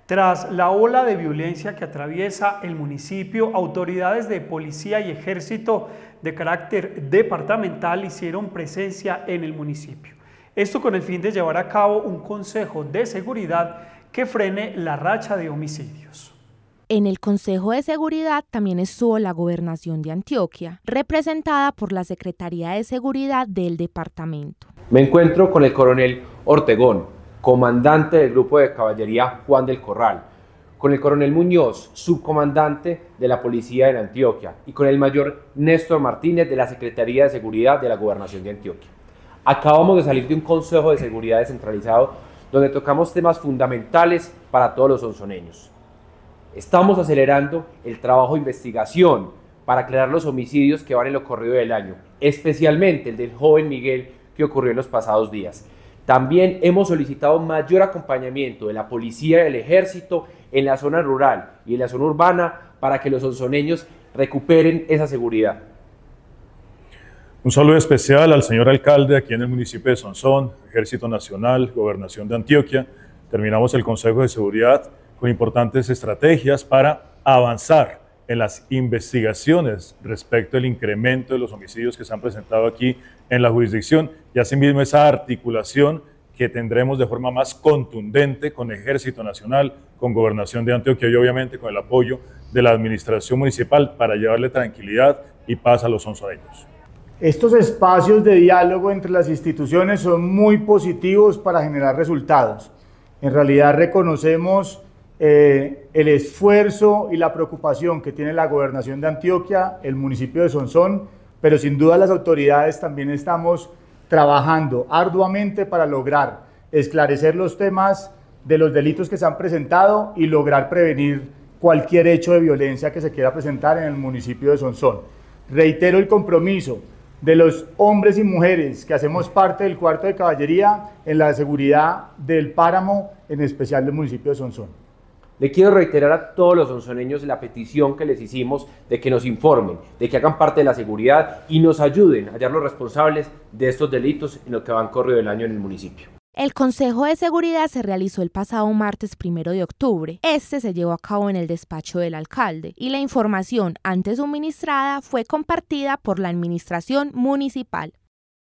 Tras la ola de violencia que atraviesa el municipio, autoridades de policía y ejército de carácter departamental hicieron presencia en el municipio. Esto con el fin de llevar a cabo un consejo de seguridad que frene la racha de homicidios. En el Consejo de Seguridad también estuvo la Gobernación de Antioquia, representada por la Secretaría de Seguridad del departamento. Me encuentro con el coronel Ortegón, comandante del Grupo de Caballería Juan del Corral, con el coronel Muñoz, subcomandante de la Policía de Antioquia, y con el mayor Néstor Martínez de la Secretaría de Seguridad de la Gobernación de Antioquia. Acabamos de salir de un Consejo de Seguridad descentralizado donde tocamos temas fundamentales para todos los sonsoneños. Estamos acelerando el trabajo de investigación para aclarar los homicidios que van en lo corrido del año, especialmente el del joven Miguel que ocurrió en los pasados días. También hemos solicitado mayor acompañamiento de la policía y del ejército en la zona rural y en la zona urbana para que los sonsoneños recuperen esa seguridad. Un saludo especial al señor alcalde aquí en el municipio de Sonsón, Ejército Nacional, Gobernación de Antioquia. Terminamos el Consejo de Seguridad con importantes estrategias para avanzar en las investigaciones respecto al incremento de los homicidios que se han presentado aquí en la jurisdicción y asimismo esa articulación que tendremos de forma más contundente con Ejército Nacional, con Gobernación de Antioquia y obviamente con el apoyo de la administración municipal para llevarle tranquilidad y paz a los sonsoneños. Estos espacios de diálogo entre las instituciones son muy positivos para generar resultados. En realidad reconocemos el esfuerzo y la preocupación que tiene la Gobernación de Antioquia, el municipio de Sonsón, pero sin duda las autoridades también estamos trabajando arduamente para lograr esclarecer los temas de los delitos que se han presentado y lograr prevenir cualquier hecho de violencia que se quiera presentar en el municipio de Sonsón. Reitero el compromiso de los hombres y mujeres que hacemos parte del Cuarto de Caballería en la seguridad del páramo, en especial del municipio de Sonsón. Le quiero reiterar a todos los sonsoneños la petición que les hicimos de que nos informen, de que hagan parte de la seguridad y nos ayuden a hallar los responsables de estos delitos en lo que van corrido del año en el municipio. El Consejo de Seguridad se realizó el pasado martes 1 de octubre. Este se llevó a cabo en el despacho del alcalde y la información antes suministrada fue compartida por la administración municipal.